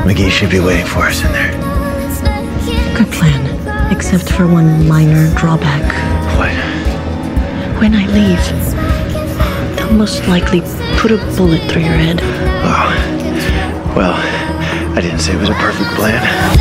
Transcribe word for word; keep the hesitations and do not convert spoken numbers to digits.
McGee should be waiting for us in there. Good plan, except for one minor drawback. What? When I leave, they'll most likely put a bullet through your head. Oh, well, I didn't say it was a perfect plan.